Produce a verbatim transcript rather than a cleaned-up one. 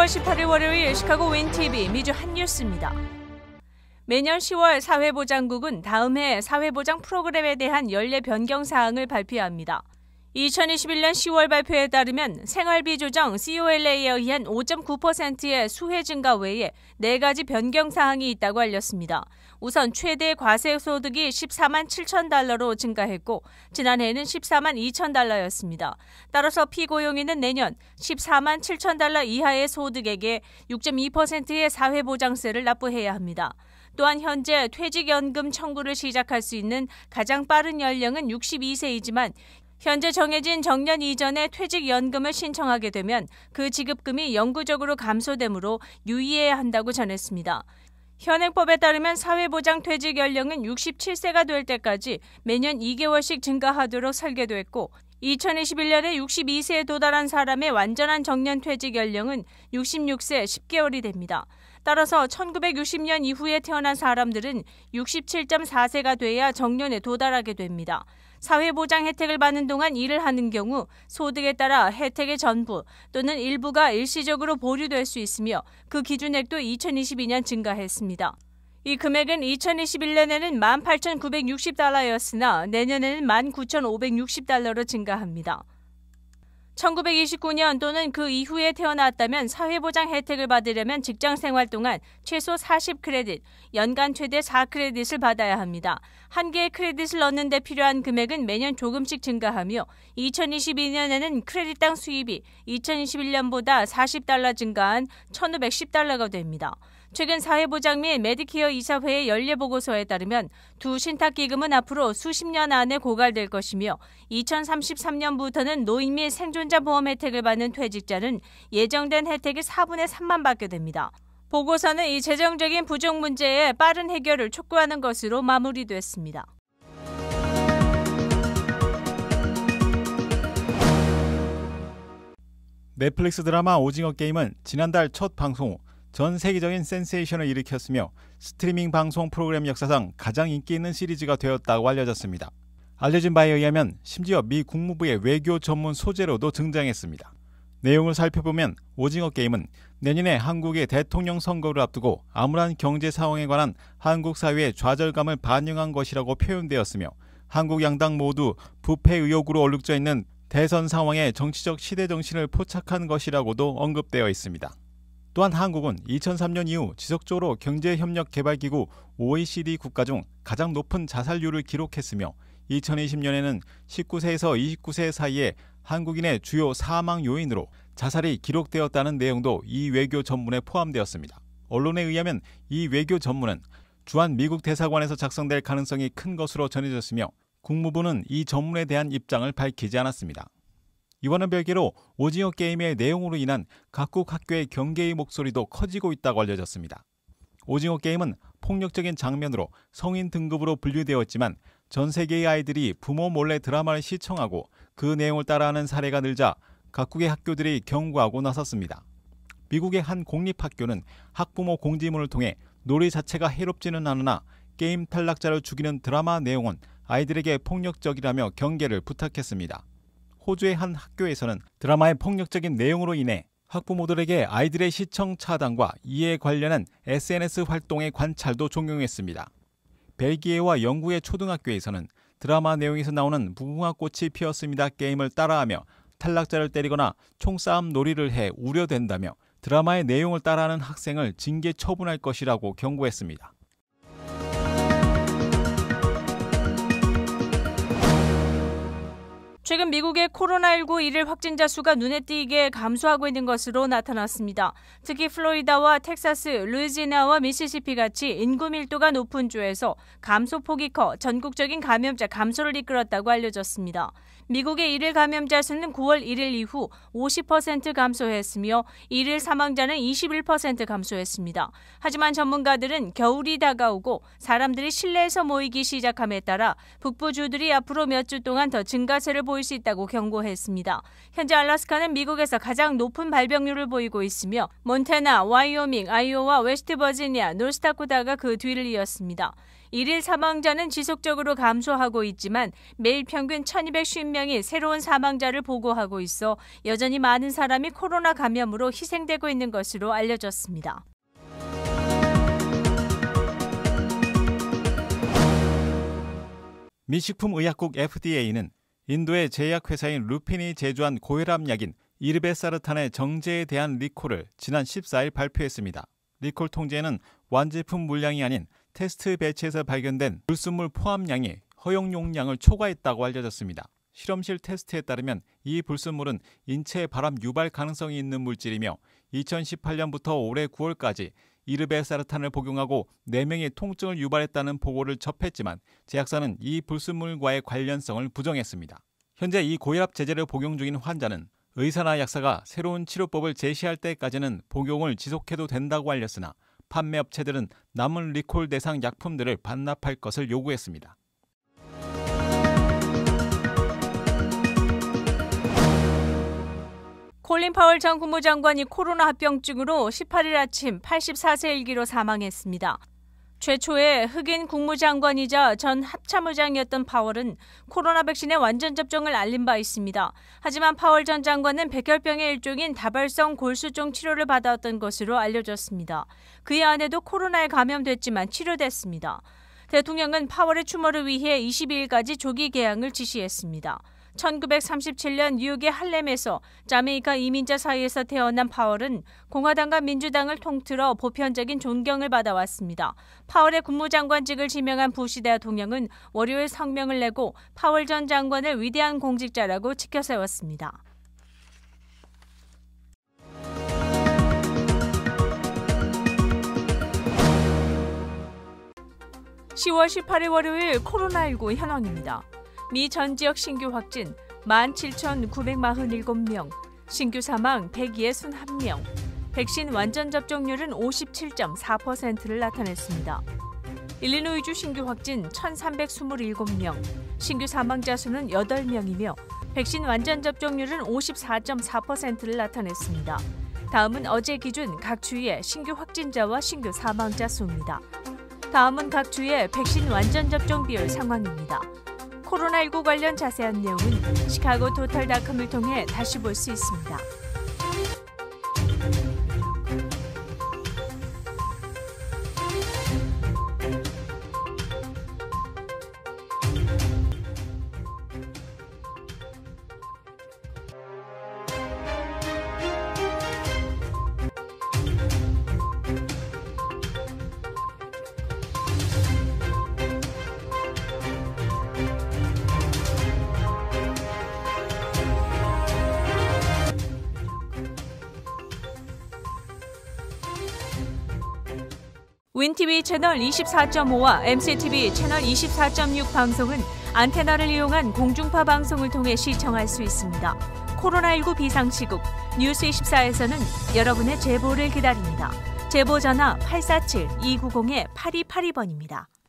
십팔 일 월요일 시카고 윈티비 미주 핫뉴스입니다. 매년 시월 사회보장국은 다음 해 사회보장 프로그램에 대한 연례 변경 사항을 발표합니다. 이천이십일 년 시월 발표에 따르면 생활비 조정 씨올에이에 의한 오 점 구 퍼센트의 수혜 증가 외에 네 가지 변경 사항이 있다고 알렸습니다. 우선 최대 과세 소득이 십사만 칠천 달러로 증가했고 지난해에는 십사만 이천 달러였습니다. 따라서 피고용인은 내년 십사만 칠천 달러 이하의 소득에게 육 점 이 퍼센트의 사회보장세를 납부해야 합니다. 또한 현재 퇴직연금 청구를 시작할 수 있는 가장 빠른 연령은 육십이 세이지만 현재 정해진 정년 이전에 퇴직연금을 신청하게 되면 그 지급금이 영구적으로 감소되므로 유의해야 한다고 전했습니다. 현행법에 따르면 사회보장 퇴직 연령은 육십칠 세가 될 때까지 매년 이 개월씩 증가하도록 설계됐고 이천이십일 년에 육십이 세에 도달한 사람의 완전한 정년 퇴직 연령은 육십육 세 십 개월이 됩니다. 따라서 천구백육십 년 이후에 태어난 사람들은 육십칠 점 사 세가 돼야 정년에 도달하게 됩니다. 사회보장 혜택을 받는 동안 일을 하는 경우 소득에 따라 혜택의 전부 또는 일부가 일시적으로 보류될 수 있으며 그 기준액도 이천이십이 년 증가했습니다. 이 금액은 이천이십일 년에는 만 팔천구백육십 달러였으나 내년에는 만 구천오백육십 달러로 증가합니다. 천구백이십구 년 또는 그 이후에 태어났다면 사회보장 혜택을 받으려면 직장 생활 동안 최소 사십 크레딧, 연간 최대 사 크레딧을 받아야 합니다. 한 개의 크레딧을 넣는 데 필요한 금액은 매년 조금씩 증가하며 이천이십이 년에는 크레딧당 수입이 이천이십일 년보다 사십 달러 증가한 천오백십 달러가 됩니다. 최근 사회보장 및 메디케어 이사회의 연례보고서에 따르면 두 신탁기금은 앞으로 수십 년 안에 고갈될 것이며 이천삼십삼 년부터는 노인 및 생존자 보험 혜택을 받는 퇴직자는 예정된 혜택의 사분의 삼만 받게 됩니다. 보고서는 이 재정적인 부족 문제의 빠른 해결을 촉구하는 것으로 마무리됐습니다. 넷플릭스 드라마 오징어 게임은 지난달 첫 방송 후 전 세계적인 센세이션을 일으켰으며 스트리밍 방송 프로그램 역사상 가장 인기 있는 시리즈가 되었다고 알려졌습니다. 알려진 바에 의하면 심지어 미 국무부의 외교 전문 소재로도 등장했습니다. 내용을 살펴보면 오징어 게임은 내년에 한국의 대통령 선거를 앞두고 암울한 경제 상황에 관한 한국 사회의 좌절감을 반영한 것이라고 표현되었으며 한국 양당 모두 부패 의혹으로 얼룩져 있는 대선 상황에 정치적 시대 정신을 포착한 것이라고도 언급되어 있습니다. 또한 한국은 이천삼 년 이후 지속적으로 경제협력개발기구 오이시디 국가 중 가장 높은 자살률을 기록했으며 이천이십 년에는 십구 세에서 이십구 세 사이에 한국인의 주요 사망 요인으로 자살이 기록되었다는 내용도 이 외교 전문에 포함되었습니다. 언론에 의하면 이 외교 전문은 주한 미국 대사관에서 작성될 가능성이 큰 것으로 전해졌으며 국무부는 이 전문에 대한 입장을 밝히지 않았습니다. 이와는 별개로 오징어 게임의 내용으로 인한 각국 학교의 경계의 목소리도 커지고 있다고 알려졌습니다. 오징어 게임은 폭력적인 장면으로 성인 등급으로 분류되었지만 전 세계의 아이들이 부모 몰래 드라마를 시청하고 그 내용을 따라하는 사례가 늘자 각국의 학교들이 경고하고 나섰습니다. 미국의 한 공립학교는 학부모 공지문을 통해 놀이 자체가 해롭지는 않으나 게임 탈락자를 죽이는 드라마 내용은 아이들에게 폭력적이라며 경계를 부탁했습니다. 호주의 한 학교에서는 드라마의 폭력적인 내용으로 인해 학부모들에게 아이들의 시청 차단과 이에 관련한 에스엔에스 활동의 관찰도 종용했습니다. 벨기에와 영국의 초등학교에서는 드라마 내용에서 나오는 무궁화 꽃이 피었습니다 게임을 따라하며 탈락자를 때리거나 총싸움 놀이를 해 우려된다며 드라마의 내용을 따라하는 학생을 징계 처분할 것이라고 경고했습니다. 최근 미국의 코로나십구 일일 확진자 수가 눈에 띄게 감소하고 있는 것으로 나타났습니다. 특히 플로리다와 텍사스, 루이지애나와 미시시피 같이 인구 밀도가 높은 주에서 감소폭이 커 전국적인 감염자 감소를 이끌었다고 알려졌습니다. 미국의 일일 감염자 수는 구월 일일 이후 오십 퍼센트 감소했으며 일일 사망자는 이십일 퍼센트 감소했습니다. 하지만 전문가들은 겨울이 다가오고 사람들이 실내에서 모이기 시작함에 따라 북부주들이 앞으로 몇 주 동안 더 증가세를 보일 수 있다고 경고했습니다. 현재 알래스카는 미국에서 가장 높은 발병률을 보이고 있으며 몬태나, 와이오밍, 아이오와 웨스트버지니아, 노스다코타가 그 뒤를 이었습니다. 일일 사망자는 지속적으로 감소하고 있지만 매일 평균 천이백오십 명이 새로운 사망자를 보고하고 있어 여전히 많은 사람이 코로나 감염으로 희생되고 있는 것으로 알려졌습니다. 미 식품의약국 에프디에이는 인도의 제약회사인 루핀이 제조한 고혈압 약인 이르베사르탄의 정제에 대한 리콜을 지난 십사일 발표했습니다. 리콜 통제에는 완제품 물량이 아닌 테스트 배치에서 발견된 불순물 포함량이 허용 용량을 초과했다고 알려졌습니다. 실험실 테스트에 따르면 이 불순물은 인체 발암 유발 가능성이 있는 물질이며 이천십팔년부터 올해 구월까지 이르베사르탄을 복용하고 네 명이 통증을 유발했다는 보고를 접했지만 제약사는 이 불순물과의 관련성을 부정했습니다. 현재 이 고혈압 제제를 복용 중인 환자는 의사나 약사가 새로운 치료법을 제시할 때까지는 복용을 지속해도 된다고 알렸으나 판매업체들은 남은 리콜 대상 약품들을 반납할 것을 요구했습니다. 콜린 파월 전 국무장관이 코로나 합병증으로 십팔일 아침 팔십사세 일기로 사망했습니다. 최초의 흑인 국무장관이자 전 합참의장이었던 파월은 코로나 백신의 완전 접종을 알린 바 있습니다. 하지만 파월 전 장관은 백혈병의 일종인 다발성 골수종 치료를 받았던 것으로 알려졌습니다. 그의 아내도 코로나에 감염됐지만 치료됐습니다. 대통령은 파월의 추모를 위해 이십이일까지 조기 개항을 지시했습니다. 천구백삼십칠년 뉴욕의 할렘에서 자메이카 이민자 사이에서 태어난 파월은 공화당과 민주당을 통틀어 보편적인 존경을 받아왔습니다. 파월의 국무장관직을 지명한 부시 대통령은 월요일 성명을 내고 파월 전 장관을 위대한 공직자라고 치켜세웠습니다. 시월 십팔일 월요일 코로나십구 현황입니다. 미 전 지역 신규 확진 만 칠천구백사십칠 명, 신규 사망 백육십일 명, 백신 완전 접종률은 오십칠 점 사 퍼센트를 나타냈습니다. 일리노이주 신규 확진 천삼백이십칠 명, 신규 사망자 수는 여덟 명이며 백신 완전 접종률은 오십사 점 사 퍼센트를 나타냈습니다. 다음은 어제 기준 각 주의 신규 확진자와 신규 사망자 수입니다. 다음은 각 주의 백신 완전 접종 비율 상황입니다. 코로나십구 관련 자세한 내용은 시카고 토탈닷컴을 통해 다시 볼 수 있습니다. 윈티비 채널 이십사 점 오와 엠씨티비 채널 이십사 점 육 방송은 안테나를 이용한 공중파 방송을 통해 시청할 수 있습니다. 코로나십구 비상시국 뉴스 이십사에서는 여러분의 제보를 기다립니다. 제보 전화 팔사칠 이구공 팔이팔이 번입니다.